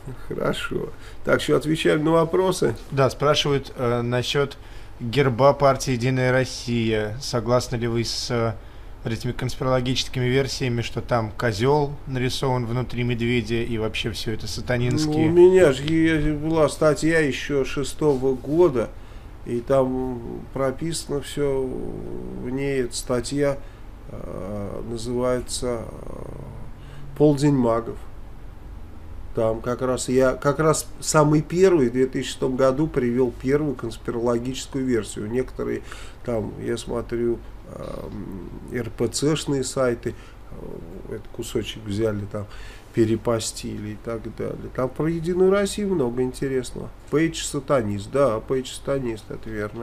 Хорошо. Так что отвечаем на вопросы. Да, спрашивают насчет герба партии «Единая Россия». Согласны ли вы с этими конспирологическими версиями, что там козел нарисован внутри медведя и вообще все это сатанинские? Ну, у меня же была статья еще 6-го года, и там прописано все, в ней эта статья называется «Полдень магов». Там как раз самый первый в 2006 году привел первую конспирологическую версию. Некоторые там, я смотрю, РПЦшные сайты, этот кусочек взяли, там перепостили и так далее. Там про Единую Россию много интересного. Пейдж сатанист, да, Пейдж сатанист, это верно.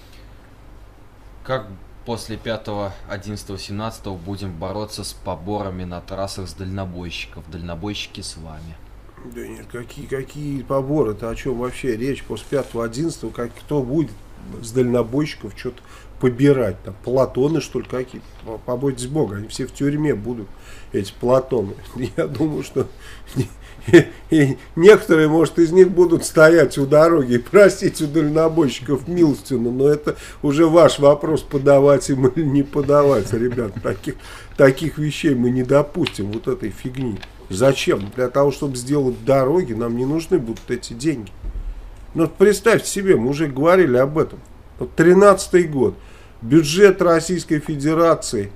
Как после 5, 11, 17 будем бороться с поборами на трассах с дальнобойщиков? Дальнобойщики с вами. Да нет, какие поборы-то, о чем вообще речь после 5, 11, кто будет с дальнобойщиков что-то побирать, там, Платоны, что ли, какие-то, побойтесь Бога, они все в тюрьме будут, эти Платоны. Я думаю, что некоторые, может, из них будут стоять у дороги и просить у дальнобойщиков милостину, но это уже ваш вопрос, подавать им или не подавать, ребят, таких вещей мы не допустим, вот этой фигни. Зачем? Для того, чтобы сделать дороги, нам не нужны будут эти деньги. Ну, представьте себе, мы уже говорили об этом. Вот 13-й год. Бюджет Российской Федерации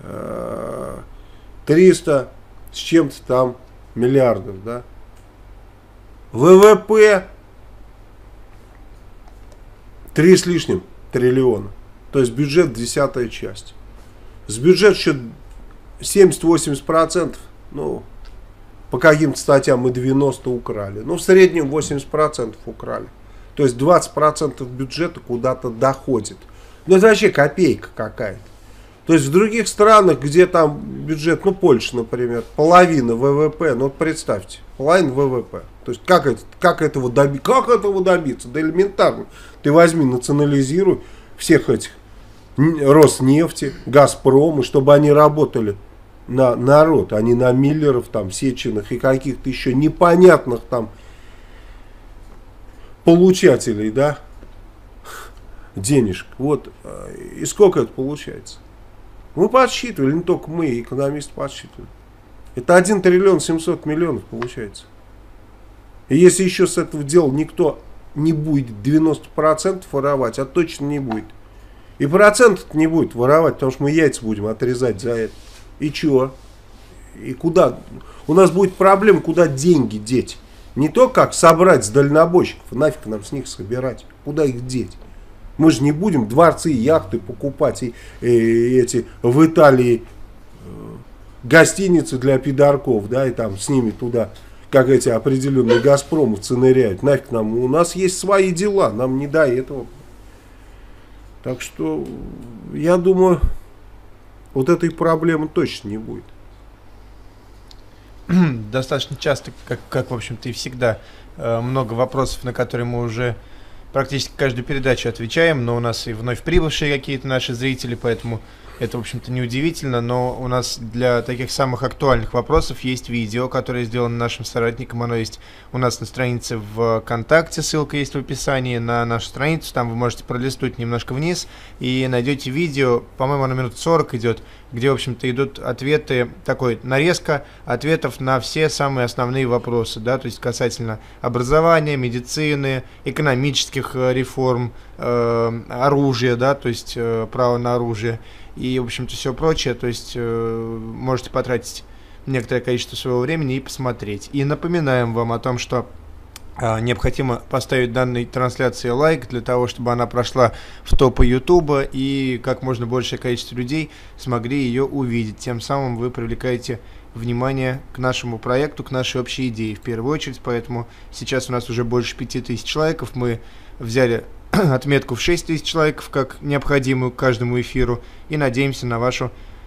300 с чем-то там миллиардов, да? ВВП 3 с лишним триллиона. То есть бюджет 10-я часть. С бюджета еще 70-80%, ну, по каким-то статьям мы 90 украли. Ну, в среднем 80% украли. То есть 20% бюджета куда-то доходит. Ну, это вообще копейка какая-то. То есть в других странах, где там бюджет, ну, Польша, например, половина ВВП, ну, вот представьте, половина ВВП. То есть как этого добиться? Да элементарно. Ты возьми, национализируй всех этих Роснефти, Газпрома, чтобы они работали на народ, а не на Миллеров, там, Сечиных и каких-то еще непонятных там получателей, да, денежек. Вот. И сколько это получается? Мы подсчитывали, не только мы, экономисты подсчитывали. Это 1 триллион 700 миллионов получается. И если еще с этого дела никто не будет 90% воровать, а точно не будет. И процентов не будет воровать, потому что мы яйца будем отрезать за это. И чего? И куда? У нас будет проблема, куда деньги деть. Не то, как собрать с дальнобойщиков, нафиг нам с них собирать. Куда их деть? Мы же не будем дворцы, яхты покупать и эти в Италии гостиницы для пидорков, да, и там с ними туда, как эти определенные газпромовцы ныряют. Нафиг нам, у нас есть свои дела, нам не до этого. Так что, я думаю, вот этой проблемы точно не будет. Достаточно часто, как в общем-то и всегда, много вопросов, на которые мы уже практически каждую передачу отвечаем, но у нас и вновь прибывшие какие-то наши зрители, поэтому это, в общем-то, неудивительно, но у нас для таких самых актуальных вопросов есть видео, которое сделано нашим соратником, оно есть у нас на странице в ВКонтакте, ссылка есть в описании на нашу страницу, там вы можете пролистнуть немножко вниз и найдете видео, по-моему, оно минут 40 идет, где, в общем-то, идут ответы, такой нарезка ответов на все самые основные вопросы, да, то есть касательно образования, медицины, экономических реформ, оружия, да, то есть право на оружие и, в общем-то, все прочее, то есть можете потратить некоторое количество своего времени и посмотреть. И напоминаем вам о том, что необходимо поставить данной трансляции лайк для того, чтобы она прошла в топы Ютуба и как можно большее количество людей смогли ее увидеть. Тем самым вы привлекаете внимание к нашему проекту, к нашей общей идее в первую очередь. Поэтому сейчас у нас уже больше 5000 человек. Мы взяли отметку в 6000 человек как необходимую к каждому эфиру и надеемся на вашу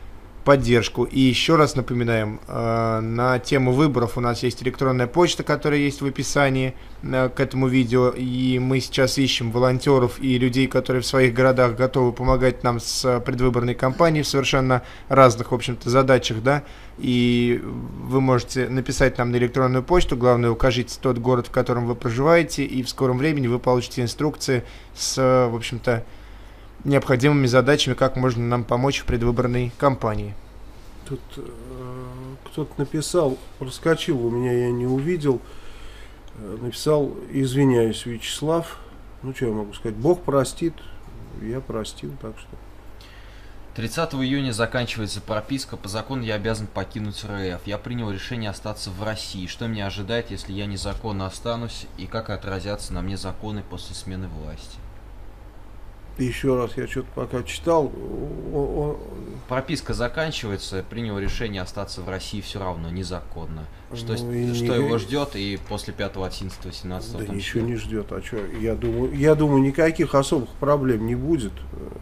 поддержку. И еще раз напоминаем, на тему выборов у нас есть электронная почта, которая есть в описании к этому видео. И мы сейчас ищем волонтеров и людей, которые в своих городах готовы помогать нам с предвыборной кампанией в совершенно разных, в общем-то, задачах, да. И вы можете написать нам на электронную почту. Главное, укажите тот город, в котором вы проживаете, и в скором времени вы получите инструкции с, в общем-то, необходимыми задачами, как можно нам помочь в предвыборной кампании. Тут кто-то написал, проскочил у меня, я не увидел, написал: извиняюсь, Вячеслав. Ну, что я могу сказать, Бог простит, я простил, так что. 30 июня заканчивается прописка. По закону я обязан покинуть РФ. Я принял решение остаться в России. Что меня ожидает, если я незаконно останусь, и как отразятся на мне законы после смены власти? Еще раз, я что-то пока читал. Прописка заканчивается, принял решение остаться в России все равно, незаконно. Что, Ну, что его ждет и после 5, 11, 17? Да ничего не ждет. А что? Я думаю, никаких особых проблем не будет.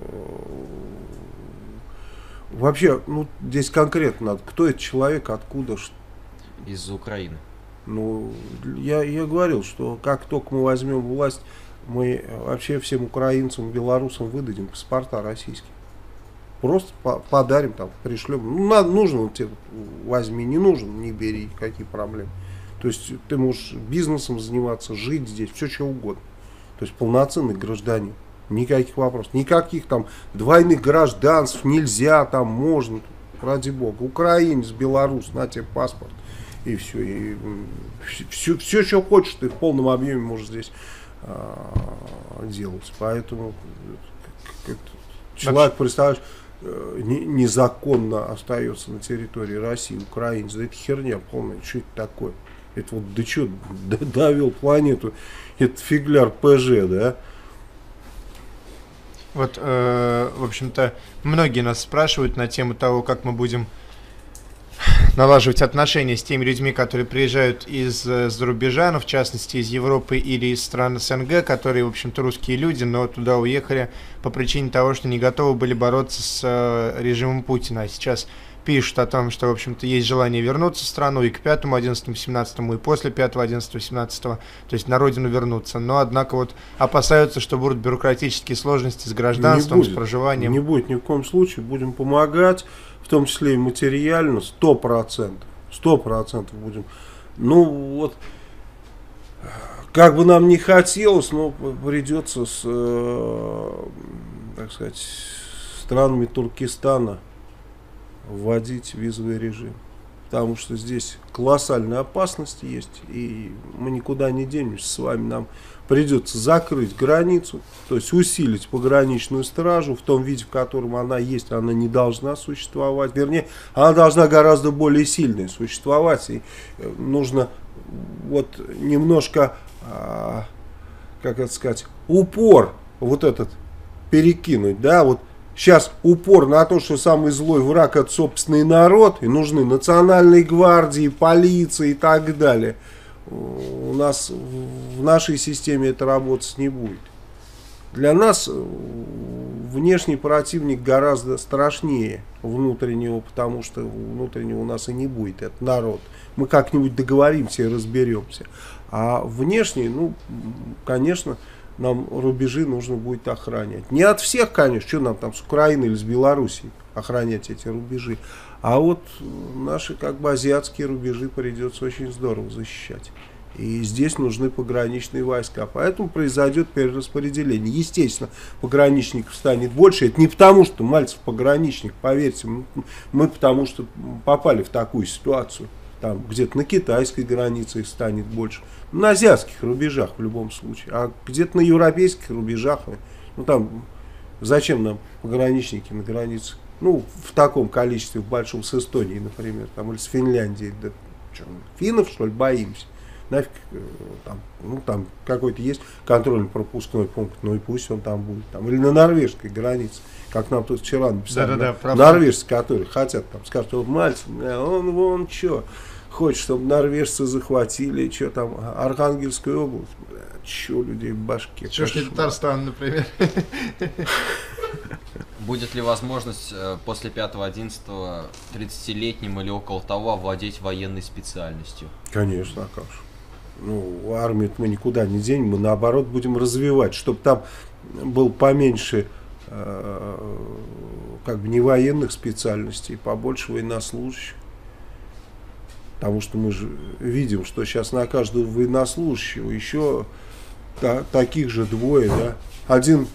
Вообще, ну, здесь конкретно надо, кто этот человек, откуда. Из Украины. Ну, я говорил, что как только мы возьмем власть, мы вообще всем украинцам, белорусам выдадим паспорта российские. Просто подарим, там, пришлем. Ну, нужно тебе, возьми, не нужен, не бери, какие проблемы. То есть ты можешь бизнесом заниматься, жить здесь, все что угодно. То есть полноценный гражданин. Никаких вопросов. Никаких там двойных гражданств нельзя, там можно. Ради бога. Украинец, белорус, на тебе паспорт. И все. И все, что хочешь, ты в полном объеме можешь здесь делать. Поэтому человек, представляешь, незаконно остается на территории России, украинец. Да это херня полная. Что это такое? Это вот да что, довел планету. Это фигляр ПЖ, да? Вот, в общем-то, многие нас спрашивают на тему того, как мы будем налаживать отношения с теми людьми, которые приезжают из-за рубежа, ну, в частности, из Европы или из стран СНГ, которые, в общем-то, русские люди, но туда уехали по причине того, что не готовы были бороться с режимом Путина. А сейчас пишут о том, что, в общем-то, есть желание вернуться в страну и к 5, 11, 17, и после 5, 11, 17, то есть на родину вернуться. Но, однако, вот опасаются, что будут бюрократические сложности с гражданством, с проживанием. Не будет ни в коем случае. Будем помогать, в том числе и материально, 100%. 100% будем. Ну, вот, как бы нам не хотелось, но придется с, так сказать, странами Туркестана вводить визовый режим. Потому что здесь колоссальные опасности есть, и мы никуда не денемся с вами. Нам придется закрыть границу, то есть усилить пограничную стражу в том виде, в котором она есть. Она не должна существовать. Вернее, она должна гораздо более сильной существовать. И нужно вот немножко, как это сказать, упор вот этот перекинуть, да, вот. Сейчас упор на то, что самый злой враг — это собственный народ, и нужны национальные гвардии, полиция и так далее. У нас в нашей системе это работать не будет. Для нас внешний противник гораздо страшнее внутреннего, потому что внутреннего у нас и не будет, это народ. Мы как-нибудь договоримся и разберемся. А внешний, ну, конечно, нам рубежи нужно будет охранять. Не от всех, конечно, что нам там с Украины или с Белоруссии охранять эти рубежи. А вот наши как бы азиатские рубежи придется очень здорово защищать. И здесь нужны пограничные войска. Поэтому произойдет перераспределение. Естественно, пограничников станет больше. Это не потому, что Мальцев пограничник, поверьте. Мы потому что попали в такую ситуацию. Там где-то на китайской границе их станет больше. На азиатских рубежах в любом случае. А где-то на европейских рубежах, ну там, зачем нам пограничники на границе? Ну, в таком количестве, в большом, с Эстонией, например, там, или с Финляндией. Да, что, финнов, что ли, боимся? Нафиг, там, ну, там какой-то есть контрольно-пропускной пункт, ну и пусть он там будет. Там, или на норвежской границе, как нам тут вчера написали, норвежцы, которые хотят, там, скажут, вот Мальцев, он вон что, хочет, чтобы норвежцы захватили, что там, Архангельскую область, что людей в башке. Что ж не Татарстан, например. Будет ли возможность после 5-11 30-летним или около того овладеть военной специальностью? Конечно, а как же. Ну, армию мы никуда не денем, мы наоборот будем развивать, чтобы там был поменьше как бы не военных специальностей, побольше военнослужащих. Потому что мы же видим, что сейчас на каждого военнослужащего еще таких же двое, да. Один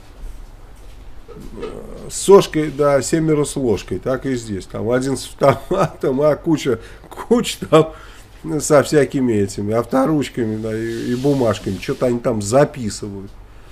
с сошкой, да, 7 с ложкой, так и здесь. Там один с автоматом, а куча там со всякими этими авторучками, да, и бумажками. Что-то они там записывают.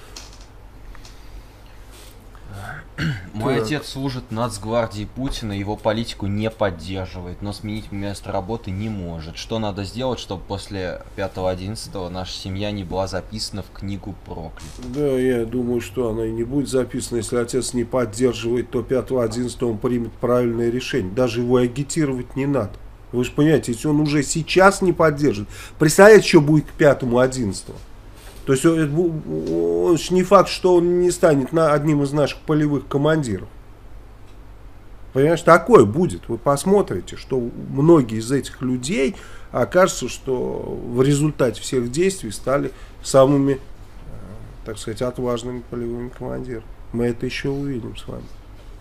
Мой отец служит в Нацгвардии Путина, его политику не поддерживает, но сменить место работы не может. Что надо сделать, чтобы после 5-11 наша семья не была записана в книгу проклятых? Да, я думаю, что она и не будет записана. Если отец не поддерживает, то 5-11 он примет правильное решение. Даже его агитировать не надо. Вы же понимаете, если он уже сейчас не поддержит, представляете, что будет к 5-11? То есть он не факт, что он не станет одним из наших полевых командиров. Понимаешь, такое будет. Вы посмотрите, что многие из этих людей окажется, что в результате всех действий стали самыми, так сказать, отважными полевыми командирами. Мы это еще увидим с вами.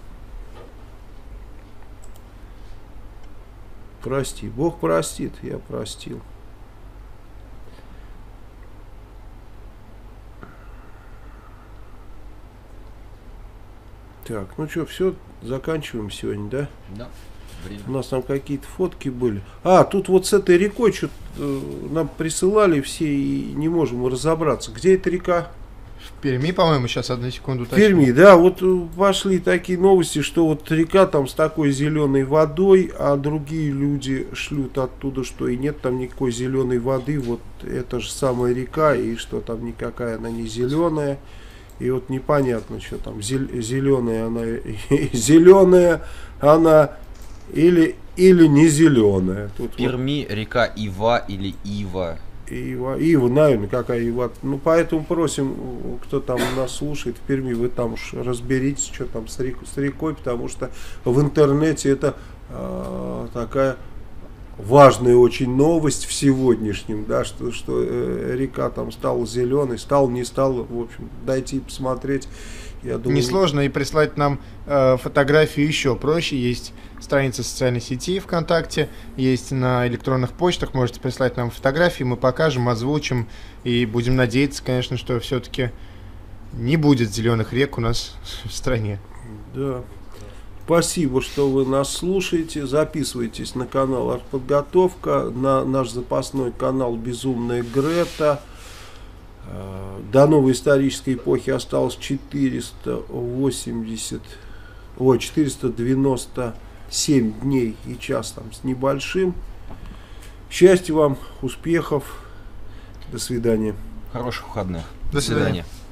Прости. Бог простит, я простил. Так, ну что, все, заканчиваем сегодня, да? Да, время. У нас там какие-то фотки были. А, тут вот с этой рекой что-то нам присылали все и не можем разобраться. Где эта река? В Перми, по-моему, сейчас одну секунду. В Перми, да, вот пошли такие новости, что вот река там с такой зеленой водой, а другие люди шлют оттуда, что и нет там никакой зеленой воды. Вот это же самая река, и что там никакая она не зеленая. И вот непонятно, что там зеленая она или не зеленая. Тут В Перми вот река Ива или Ива. Ива, наверное, какая Ива. Ну, поэтому просим, кто там нас слушает в Перми, вы там уж разберитесь, что там с рекой, потому что в интернете это такая важная очень новость в сегодняшнем, да, что река там стала зеленой, не стала, в общем, дойти и посмотреть. Я думаю, несложно и прислать нам фотографии еще проще. Есть страница социальной сети ВКонтакте, есть на электронных почтах, можете прислать нам фотографии, мы покажем, озвучим и будем надеяться, конечно, что все-таки не будет зеленых рек у нас в стране. Да. Спасибо, что вы нас слушаете. Записывайтесь на канал Артподготовка, на наш запасной канал Безумная Грета. До новой исторической эпохи осталось 497 дней и час там с небольшим. Счастья вам, успехов. До свидания. Хороших выходных. До свидания.